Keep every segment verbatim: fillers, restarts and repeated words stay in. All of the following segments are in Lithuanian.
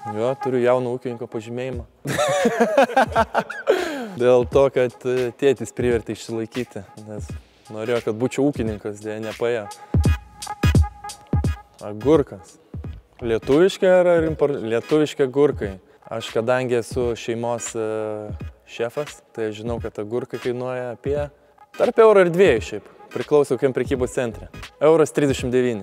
Jo, turiu jauno ūkininko pažymėjimą. Dėl to, kad tėtis privertė išsilaikyti, nes norėjo, kad būčiau ūkininkas, dėja nepaėjo. Agurkas. Lietuviški ar import... Lietuviški agurkai. Aš kadangi esu šeimos šefas, tai žinau, kad agurkai kainuoja apie tarp euro ir dviejų šiaip. Priklauso kokiam prekybos centre. Euras trisdešimt devyni.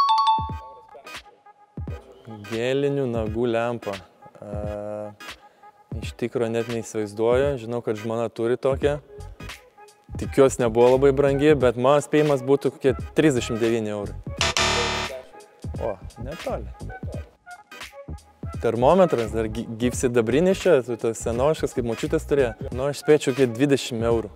Gėlinių nagų lempa. A, iš tikro net neįsivaizduoju. Žinau, kad žmona turi tokią. Tikiuosi nebuvo labai brangi, bet mano spėjimas būtų kokie trisdešimt devyni eurai. O, netoli. Termometras, dar gyvsidabrinis čia, tas senoviškas, kaip močiutės turėjo. Nu, aš spėčiau kokie dvidešimt eurų.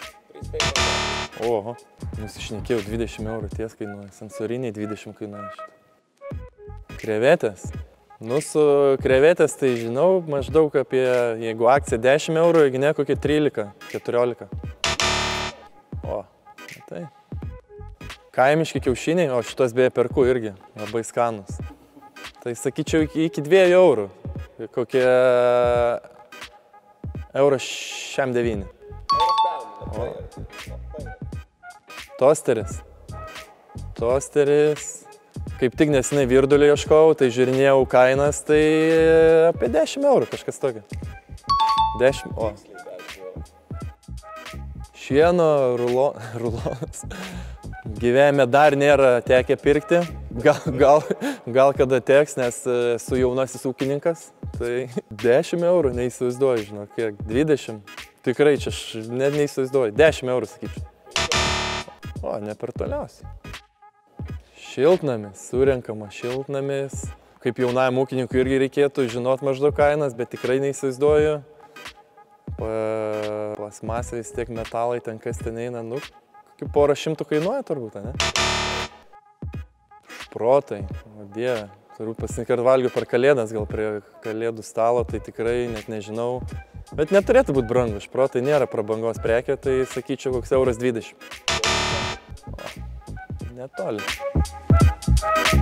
Oho, nusišnekėjau, dvidešimt eurų ties kainuoja, sensoriniai dvidešimt kainuoja. Krevetės. Nu, su krevetės tai žinau maždaug apie, jeigu akcija dešimt eurų, jeigu ne kokie trylika, keturiolika. O, tai. Kaimiški kiaušiniai, o šitos beje perku irgi, labai skanus. Tai sakyčiau iki, iki dviejų eurų, kokie euras šem devyni. O. Tosteris. Tosteris. Kaip tik nesinai virdulio ieškojau, tai žiūrinėjau kainas, tai apie dešimt eurų kažkas tokio. dešimt, o. Šieno rulo, rulonas. Gyvenime dar nėra tekę pirkti. Gal, gal, gal kada teks, nes esu jaunasis ūkininkas. Tai dešimt eurų, neįsivaizduoju, žinau, kiek, dvidešimt. Tikrai čia aš net neįsivaizduoju, dešimt eurų sakyčiau. O, ne per toliausiai. Šiltnamis, surenkama šiltnamis. Kaip jaunajam ūkininkui irgi reikėtų žinot maždaug kainas, bet tikrai neįsivaizduoju. Plasmasė vis tiek metalai, ten kas ten eina, nu, kokį porą šimtų kainuoja turbūt, ne? Šprotai, o dieve, turbūt pasininkart valgiu per kalėdas, gal prie kalėdų stalo, tai tikrai net nežinau. Bet neturėtų būti brangu, šprotai nėra prabangos prekė, tai sakyčiau koks euras dvidešimt. O, netoli.